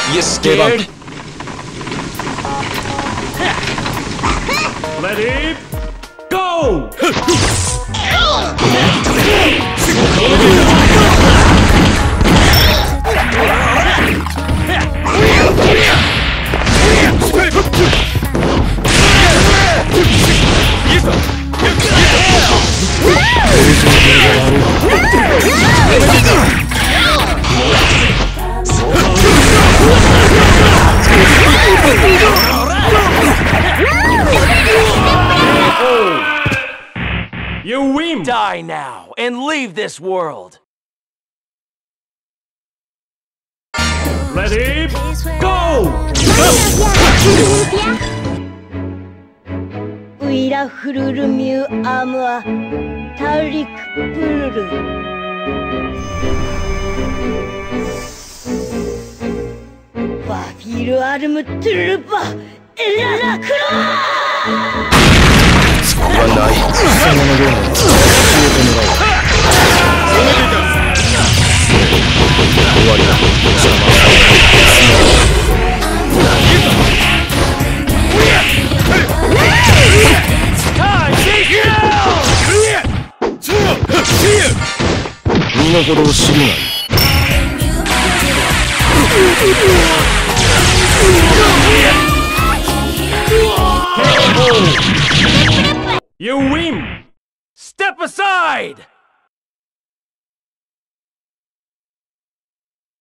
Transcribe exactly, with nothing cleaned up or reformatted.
You scared? Ready? Go! You win! Die now and leave this world! Ready? Go! Uira fururu miu amua tarik pururu. Wafiru armu turupa ella Klonoa! そこはない。貴様のような教えてもらおう。終わりだ。邪魔は身の程を知るがいい。 You win! Step aside!